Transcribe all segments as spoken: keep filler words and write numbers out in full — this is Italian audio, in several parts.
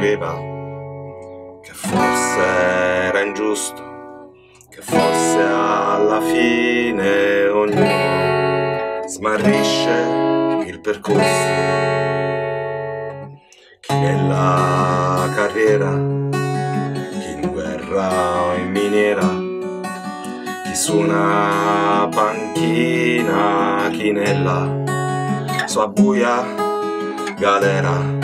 scriveva che forse era ingiusto, che forse alla fine ognuno smarrisce il percorso. Chi nella carriera, chi in guerra o in miniera, chi su una panchina, chi nella sua buia galera.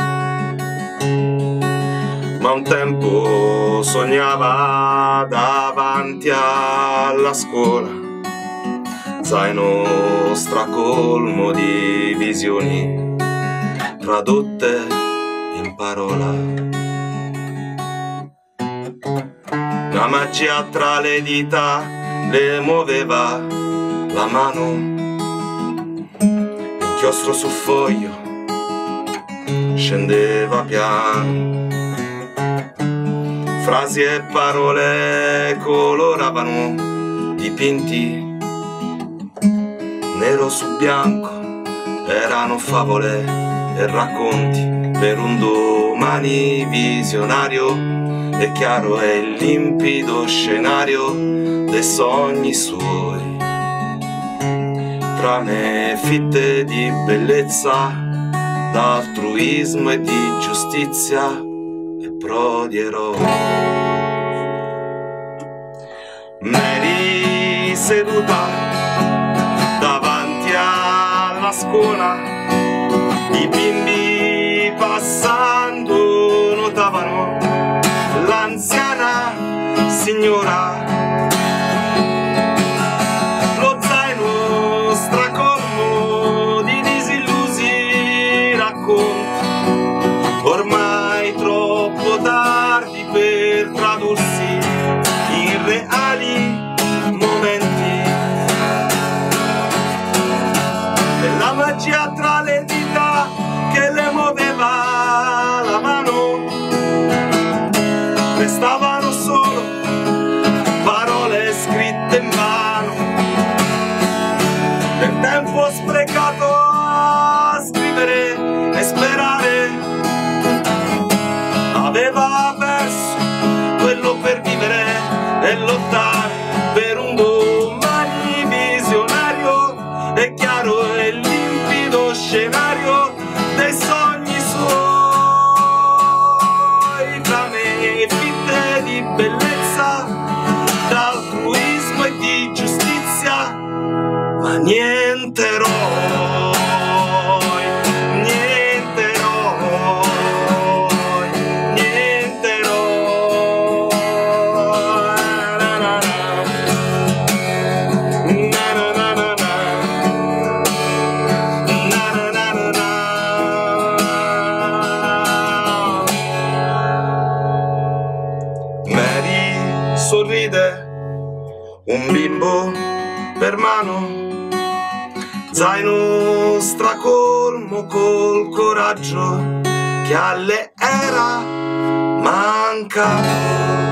Ma un tempo sognava davanti alla scuola, zaino stracolmo di visioni tradotte in parola. La magia tra le dita le muoveva la mano, inchiostro sul foglio scendeva piano. Frasi e parole coloravano dipinti nero su bianco, erano favole e racconti per un domani visionario e chiaro e limpido scenario dei sogni suoi. Trame fitte di bellezza, d'altruismo e di giustizia e prodi eroi. M'eri seduta davanti alla scuola, i bimbi passando notavano l'anziana signora, lo zaino stracolmo di disillusi racconti, ormai troppo tardi per tradursi in reali momenti. E la magia tra le dita che le muoveva la mano, restavano solo parole scritte in vano, del tempo sprecato a scrivere e sperare. Aveva perso quello per vivere e lottare per un domani visionario e chiaro e limpido scenario dei sogni suoi. Trame fitte di bellezza, d'altruismo e di giustizia, ma niente eroi, niente eroi, niente eroi. Na na na. Na na na na na. Na na na na na. Mary sorride, un bimbo per mano, zaino stracolmo col coraggio che alle era mancato.